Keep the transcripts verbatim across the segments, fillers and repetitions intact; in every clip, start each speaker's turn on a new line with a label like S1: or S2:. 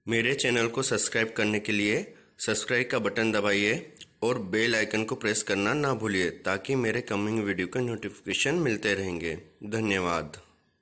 S1: मेरे चैनल को सब्सक्राइब करने के लिए सब्सक्राइब का बटन दबाइए और बेल आइकन को प्रेस करना ना भूलिए ताकि मेरे कमिंग वीडियो के नोटिफिकेशन मिलते रहेंगे। धन्यवाद।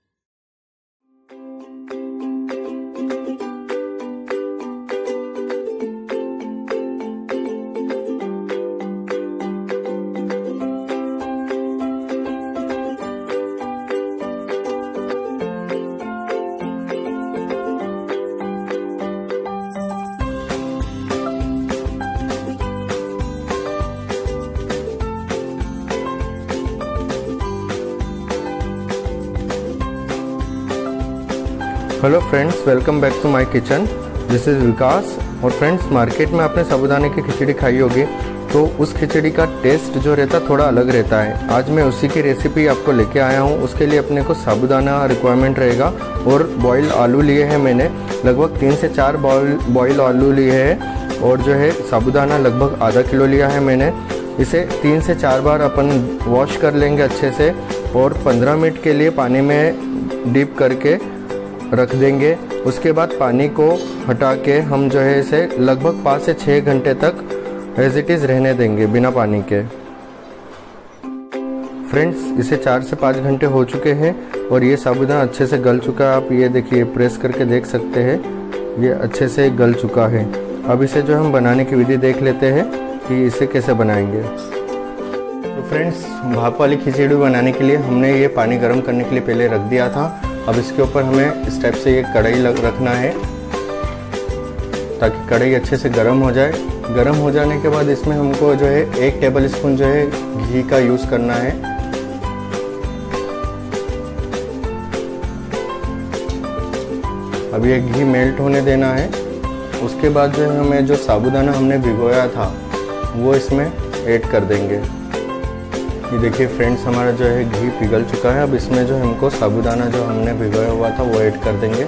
S2: Hello friends, welcome back to my kitchen. This is Vikas. और फ्रेंड्स, मार्केट में आपने साबूदाने की खिचड़ी खाई होगी, तो उस खिचड़ी का टेस्ट जो रहता थोड़ा अलग रहता है। आज मैं उसी की रेसिपी आपको लेके आया हूँ। उसके लिए अपने को साबूदाना रिक्वायरमेंट रहेगा और बॉइल्ड आलू लिए हैं मैंने, लगभग तीन से चार बॉइल बॉइल्ड आलू लिए हैं। और जो है साबूदाना लगभग आधा किलो लिया है मैंने। इसे तीन से चार बार अपन वॉश कर लेंगे अच्छे से और पंद्रह मिनट के लिए पानी में डीप करके रख देंगे। उसके बाद पानी को हटा के हम जो है इसे लगभग पाँच से छः घंटे तक एज इट इज़ रहने देंगे बिना पानी के। फ्रेंड्स, इसे चार से पाँच घंटे हो चुके हैं और ये साबूदाना अच्छे से गल चुका है। आप ये देखिए, प्रेस करके देख सकते हैं, ये अच्छे से गल चुका है। अब इसे जो हम बनाने की विधि देख लेते हैं कि इसे कैसे बनाएंगे। तो फ्रेंड्स, भाप वाली खिचड़ी बनाने के लिए हमने ये पानी गर्म करने के लिए पहले रख दिया था। अब इसके ऊपर हमें इस टाइप से ये कढ़ाई रखना है ताकि कढ़ाई अच्छे से गर्म हो जाए। गर्म हो जाने के बाद इसमें हमको जो है एक टेबल स्पून जो है घी का यूज़ करना है। अब ये घी मेल्ट होने देना है। उसके बाद जो है हमें जो साबूदाना हमने भिगोया था वो इसमें ऐड कर देंगे। ये देखिए फ्रेंड्स, हमारा जो है घी पिघल चुका है। अब इसमें जो हमको साबूदाना जो हमने भिगोया हुआ था वो ऐड कर देंगे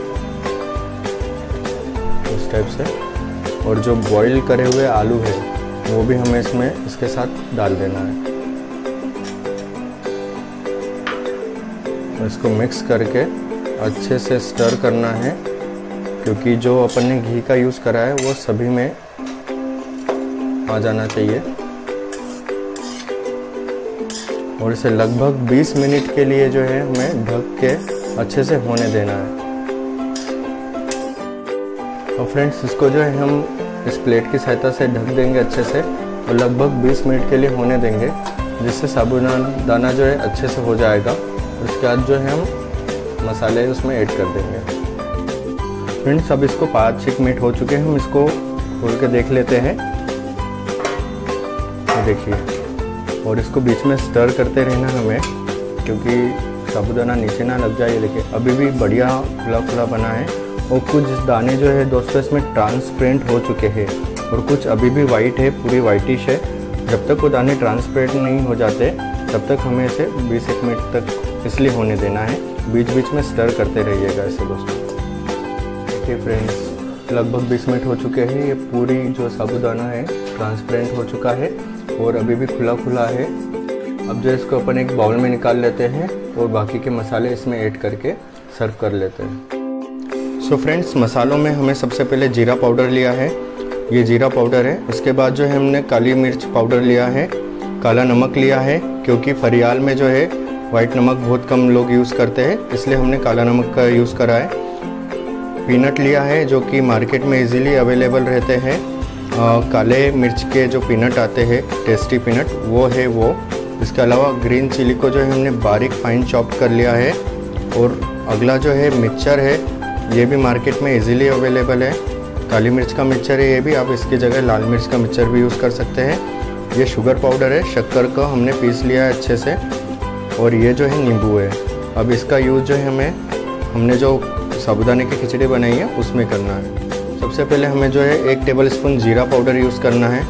S2: इस टाइप से। और जो बॉईल करे हुए आलू है वो भी हमें इसमें इसके साथ डाल देना है। इसको मिक्स करके अच्छे से स्टर करना है, क्योंकि जो अपन ने घी का यूज़ करा है वो सभी में आ जाना चाहिए। और इसे लगभग बीस मिनट के लिए जो है हमें ढक के अच्छे से होने देना है। और फ्रेंड्स, इसको जो है हम इस प्लेट की सहायता से ढक देंगे अच्छे से और लगभग बीस मिनट के लिए होने देंगे, जिससे साबूदाना दाना जो है अच्छे से हो जाएगा। उसके बाद जो है हम मसाले उसमें ऐड कर देंगे। फ्रेंड्स, अब इसको पाँच छः मिनट हो चुके हैं, हम इसको खोल के देख लेते हैं। तो देखिए, और इसको बीच में स्टर करते रहना हमें, क्योंकि साबूदाना नीचे ना लग जाए। ये देखिए, अभी भी बढ़िया खुला खुला बना है। और कुछ दाने जो है दोस्तों इसमें ट्रांसपेरेंट हो चुके हैं और कुछ अभी भी वाइट है, पूरी वाइटिश है। जब तक वो दाने ट्रांसपेरेंट नहीं हो जाते तब तक हमें इसे बीस एक मिनट तक इसलिए होने देना है। बीच बीच में स्टर करते रहिएगा इसे दोस्तों। देखिए फ्रेंड्स, लगभग बीस मिनट हो चुके हैं। ये पूरी जो साबूदाना है ट्रांसपेरेंट हो चुका है और अभी भी खुला खुला है। अब जो इसको अपन एक बाउल में निकाल लेते हैं और बाकी के मसाले इसमें ऐड करके सर्व कर लेते हैं। सो फ्रेंड्स, मसालों में हमें सबसे पहले जीरा पाउडर लिया है, ये जीरा पाउडर है। उसके बाद जो है हमने काली मिर्च पाउडर लिया है, काला नमक लिया है, क्योंकि फरियाल में जो है वाइट नमक बहुत कम लोग यूज़ करते हैं, इसलिए हमने काला नमक का यूज़ करा है। पीनट लिया है, जो कि मार्केट में इजीली अवेलेबल रहते हैं। आ, काले मिर्च के जो पीनट आते हैं, टेस्टी पीनट, वो है वो। इसके अलावा ग्रीन चिली को जो है हमने बारीक फाइन चॉप कर लिया है। और अगला जो है मिक्सचर है, ये भी मार्केट में इजीली अवेलेबल है। काली मिर्च का मिक्सचर है ये भी, आप इसकी जगह लाल मिर्च का मिक्सचर भी यूज़ कर सकते हैं। ये शुगर पाउडर है, शक्कर का हमने पीस लिया है अच्छे से। और ये जो है नींबू है। अब इसका यूज़ जो है हमें हमने जो साबूदाने की खिचड़ी बनाई है उसमें करना है। सबसे पहले हमें जो है एक टेबल स्पून जीरा पाउडर यूज़ करना है।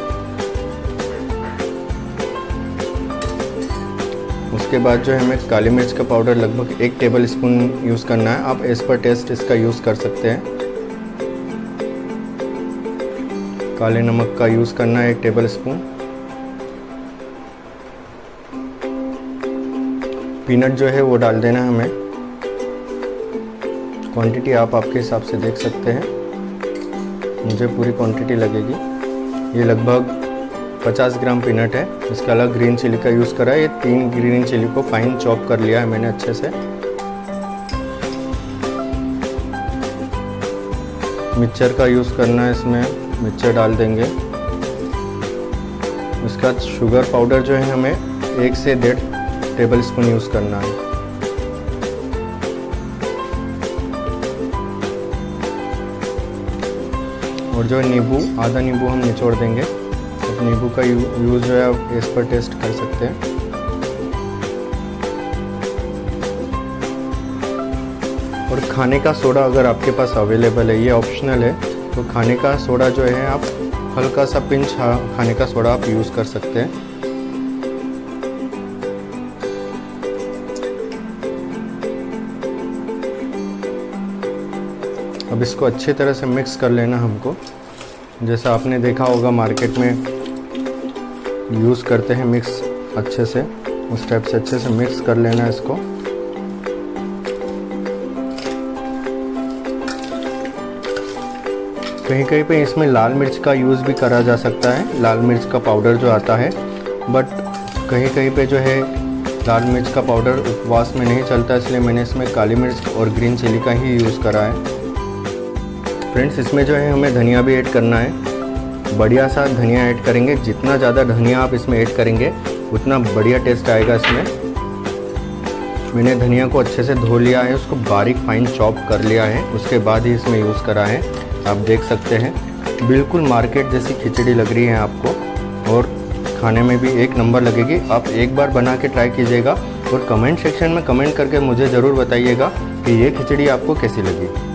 S2: उसके बाद जो है हमें काली मिर्च का पाउडर लगभग एक टेबल स्पून यूज़ करना है। आप एज पर टेस्ट इसका यूज़ कर सकते हैं। काले नमक का यूज़ करना है एक टेबल स्पून। पीनट जो है वो डाल देना है हमें। क्वांटिटी आप आपके हिसाब से देख सकते हैं। मुझे पूरी क्वांटिटी लगेगी। ये लगभग पचास ग्राम पीनट है। इसके अलावा ग्रीन चिली का यूज़ करा है। ये तीन ग्रीन चिली को फाइन चॉप कर लिया है मैंने अच्छे से। मिक्सचर का यूज़ करना है, इसमें मिक्सचर डाल देंगे। उसके बाद शुगर पाउडर जो है हमें एक से डेढ़ टेबल स्पून यूज़ करना है। और जो है नींबू, आधा नींबू हम निचोड़ देंगे। अब नींबू का यूज़ जो है आप इस पर टेस्ट कर सकते हैं। और खाने का सोडा अगर आपके पास अवेलेबल है, ये ऑप्शनल है, तो खाने का सोडा जो है आप हल्का सा पिंच खाने का सोडा आप यूज़ कर सकते हैं। अब इसको अच्छी तरह से मिक्स कर लेना हमको। जैसा आपने देखा होगा मार्केट में यूज़ करते हैं मिक्स अच्छे से, उस टाइप से अच्छे से मिक्स कर लेना इसको। कहीं कहीं पे इसमें लाल मिर्च का यूज़ भी करा जा सकता है, लाल मिर्च का पाउडर जो आता है, बट कहीं कहीं पे जो है लाल मिर्च का पाउडर उपवास में नहीं चलता, इसलिए मैंने इसमें काली मिर्च और ग्रीन चिली का ही यूज़ करा है। फ्रेंड्स, इसमें जो है हमें धनिया भी ऐड करना है। बढ़िया सा धनिया ऐड करेंगे। जितना ज़्यादा धनिया आप इसमें ऐड करेंगे उतना बढ़िया टेस्ट आएगा इसमें। मैंने धनिया को अच्छे से धो लिया है, उसको बारीक फाइन चॉप कर लिया है, उसके बाद ही इसमें यूज़ करा है। आप देख सकते हैं बिल्कुल मार्केट जैसी खिचड़ी लग रही है आपको, और खाने में भी एक नंबर लगेगी। आप एक बार बना के ट्राई कीजिएगा और कमेंट सेक्शन में कमेंट करके मुझे ज़रूर बताइएगा कि ये खिचड़ी आपको कैसी लगी।